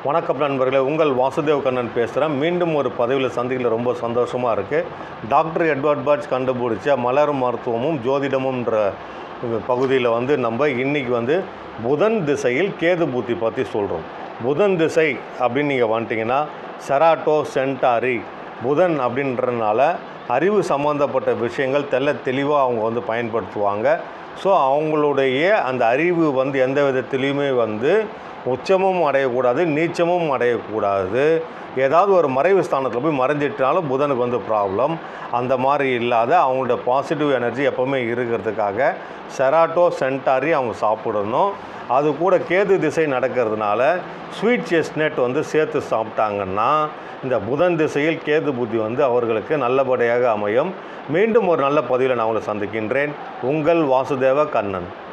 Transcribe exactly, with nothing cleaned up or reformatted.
வணக்கம் நண்பர்களே, உங்கள் வாசுதேவ் கண்ணன் பேசுகிறேன். மீண்டும் ஒரு பதவியில் சந்திக்கல ரொம்ப சந்தோஷமாக இருக்குது. டாக்டர் எட்வர்ட் பர்ச் கண்டுபிடிச்ச மலரும் மருத்துவமும் ஜோதிடமும்ன்ற பகுதியில் வந்து நம்ம இன்றைக்கி வந்து புதன் திசையில் கேது புத்தி பற்றி சொல்கிறோம். புதன் திசை அப்படின்னு நீங்கள் வந்துட்டிங்கன்னா செராட்டோ சென்டாரி புதன் அப்படின்றதுனால அறிவு சம்மந்தப்பட்ட விஷயங்கள் தெல்ல தெளிவாக அவங்க வந்து பயன்படுத்துவாங்க. ஸோ அவங்களுடைய அந்த அறிவு வந்து எந்த விதத்துலேயுமே வந்து உச்சமும் அடையக்கூடாது, நீச்சமும் அடையக்கூடாது. ஏதாவது ஒரு மறைவு ஸ்தானத்தில் போய் மறைஞ்சிட்டாலும் புதனுக்கு வந்து ப்ராப்ளம். அந்த மாதிரி இல்லாத அவங்களோட பாசிட்டிவ் எனர்ஜி எப்போவுமே இருக்கிறதுக்காக செராட்டோ சென்டாரி அவங்க சாப்பிடணும். அது கூட கேது திசை நடக்கிறதுனால ஸ்வீட் செஸ்னட் வந்து சேர்த்து சாப்பிட்டாங்கன்னா இந்த புதன் திசையில் கேது புத்தி வந்து அவர்களுக்கு நல்லபடியாக அமையும். மீண்டும் ஒரு நல்ல பதிவில் நான் உங்களை சந்திக்கின்றேன். உங்கள் வாசுதேவ கண்ணன்.